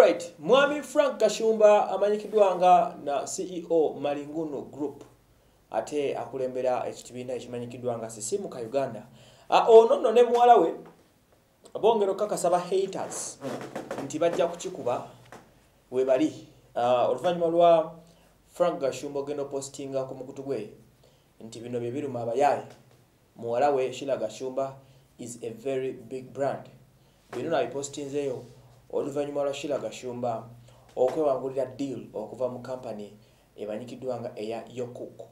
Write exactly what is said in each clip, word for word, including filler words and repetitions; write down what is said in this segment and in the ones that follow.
Alright, Mwami Frank Kashumba amanyikidwanga na C E O Malinguno Group ate akulembera ekitibina ekimanyikidwanga sisimu ka Uganda. A ono no ne muwala we bongero kakasaba haters nti bajja kukikuba we bali. Uh, oluvanyuma lwa Frank Kashumba geno postinga ku mukutu gwe nti bino bye biruma abayaye. Muwala we Sheila Kashumba is a very big brand. Bino na postinzeyo oluvanyuma lwa Sheila Kashumba okwewangulira deal okuva mu company ebanyikidwanga eya Yokuku.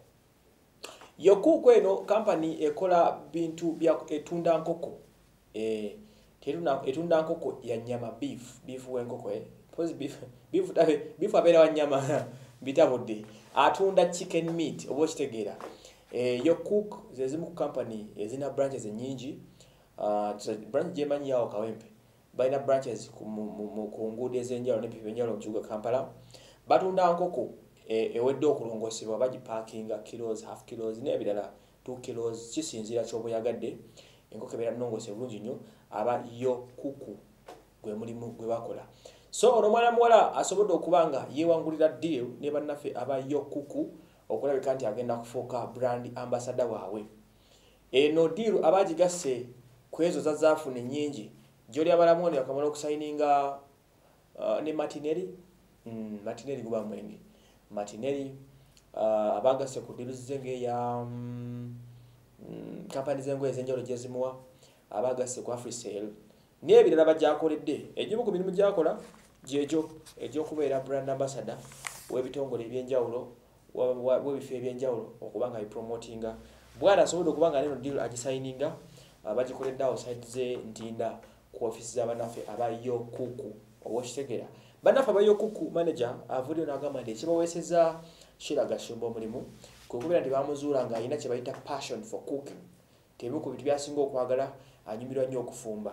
Yokuku eno company ekola bintu bya etunda nkoko. Eh teruna etunda nkoko ya nyama beef, beef wenkoko eh. Pose beef, beef tabe beef abera wa nyama bitabodde. Atunda chicken meat obo kitegeera. Eh Yokuku zezimu ku company ezina branches nyingi. Uh branch jemanyi yao Kawempe. Baina branches ku nguudo ezenjalo ne pipenjalo mchuga Kampala. Batunda nkoko e ewedde okulongosebwa baji parkinga kilos half kilos ne ebirala two kilos kisinzira kyoboyagadde enkoko ebera nongose bulungi nnyo aba Yokuku gwe mulimu gwe bakola. So ono mwana muwala asobodde okubanga yewangulira deal ne bannaffe aba Yokuku okulabika nti agenda kufuuka brand ambassador waabwe. Eno deal abagigasse kwezo za zaafune nyingi Joli abalamoni akamala okusayininga uh, ne Martinelli mm, Martinelli guba mwenge Martinelli uh, abagase ku deal zenge ya um, mm, company zengo ezenjalo jezimuwa abagase ku Africell ne ebirala bajakoledde ejibu ku mirimu gyakola jejo ejo kubeera brand ambassador webitongole ebyenjawulo webife ebyenjawulo okubanga bipromotinga bwala asobola okubanga neno deal agisayininga abagikoledde outside ze Ntinda ku office za banafe aba Yokuku owokitegera banafe aba Yokuku manager avulio nagamba nti ekibaweseza Sheila Kashumba omulimu kukubira nti bamuzuula nga alina kye bayita passion for cooking tebimu ku bintu byasinga okwagala anyumirwa nnyo okufumba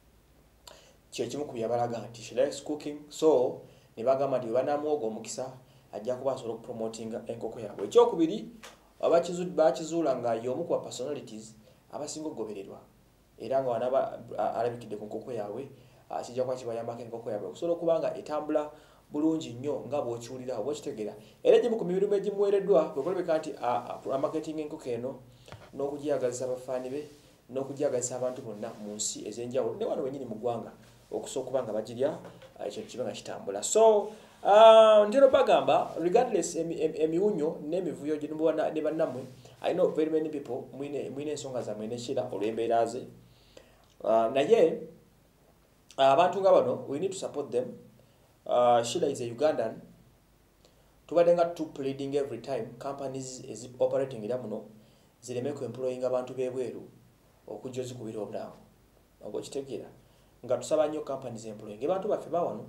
kye kimu ku byabalaga nti she likes cooking so ne bagamba nti banamwoga omukisa ajja kuba asobola okupromotinga enkoko yaabwe. Ekyokubiri abakizuula bakizuula nga y'omu ku personalities abasinga okugobererwa era nga wanaba alabikidde ku nkoko yaabwe akijja kwa kibayambako enkoko yaabwe okusobola okubanga etambula bulungi nnyo nga bw'okiwulira oba okitegera. Era egimu ku mirimu egimuweereddwa kwe kulabika nti amaketinga enkoko eno n'okugiyagaliza abafaani be n'okugiyagaliza abantu bonna mu nsi ez'enjawulo ne wano wenyini mu ggwanga okusobola okubanga bagirya ekintu kibe nga kitambula. So uh, ntero bagamba regardless emiwunyo n'emivuyo gye ne bannammwe I know very many people mwine mwine ensonga zammwe ne Sheila olw'embeera ze. Uh, naye abantu nga bano we need to support them. Uh, Sheila is a Ugandan. Tubadde nga tu pleading every time companies is operating ira muno zireme ku employing abantu bebweru okujja zikubira obulamu. Obo kitegeera nga tusaba nnyo companies employing abantu baffe bawano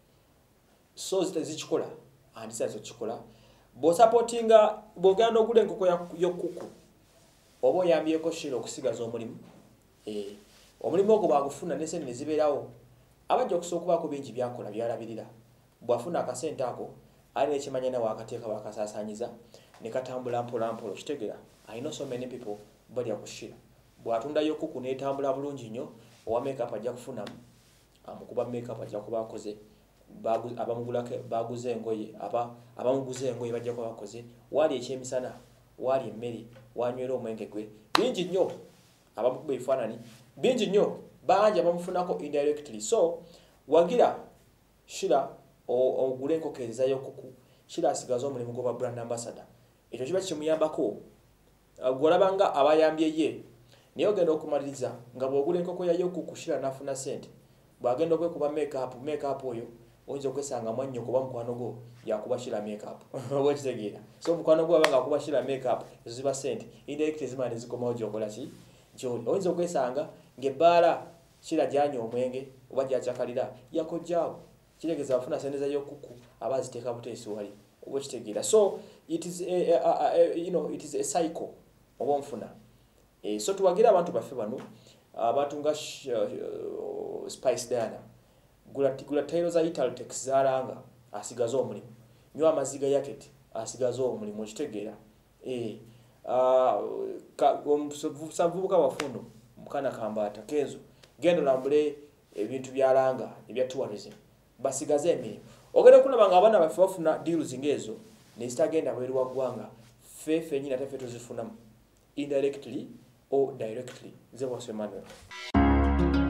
so zitazikikola andisa zo kikola bo supportinga bogano okule enkoko ya Yokuku obo yambyeko Sheila okusigaza omulimu eh omulimu ogwo bagufuna ne sente zibeerawo abajja okusokuba ko bingi byakola byalabirira bwafuna akasente ako ali ekimanya na wakateeka bakasasanyiza ne katambula mpola mpola kitegera. I know so many people bali akushira bwatunda Yokuku ne tambula bulungi nnyo owa makeup ajja kufuna amukuba makeup ajja kuba akoze bagu abamugulake baguze engoye aba abamuguze engoye bajja kuba bakoze wali ekyemisana wali emmeri wanywera omwenge gwe bingi nnyo abamukuba ebifaanani bingi nnyo bangi abamufunako indirectly. So wagira Sheila ogule enkoko eza Yokuku Sheila asigaza omulimu gwa brand ambassador ekyo kiba kimuyambako gwolabanga abayambye ye niyo genda okumaliriza nga bwogula enkoko ya Yokuku Sheila nafuna sente bwagenda okwekuba makeup makeup oyo oyinza okwesanga mwannyo kuba mukwano gwo yakuba Sheila makeup wekitegeera. So mukwano gwo abanga akuba Sheila makeup ezo ziba sente indirectly zimane zikomawo gyokola ki gyoli oyinza okwesanga ng'ebbaala Sheila gyanya omwenge oba gyacakalira yakojjaawo kiregeza afuna sente za Yokuku abaziteeka buteesi wali oba kitegeera. So it is a, a, a, a, you know it is a cycle oba nfuna e, so tuwagira abantu baffe bano abantu nga uh, Spice Diana gula gula tailo za Italtex zalanga asigaza omulimu nywa amaziga yaketi asigaza omulimu kitegeera eh uh, ka savubuka wafundo mukana kambata kezo gendo lambule ebintu byalanga ebya tourism basigaze emirimu. Ogenda okulaba nga abaana baffe bafuna deals ng'ezo ne zitagenda bweru wa ggwanga, ffe ffennyini ate ffe tuzifunamu indirectly or directly. Nze Bwase Emmanuel.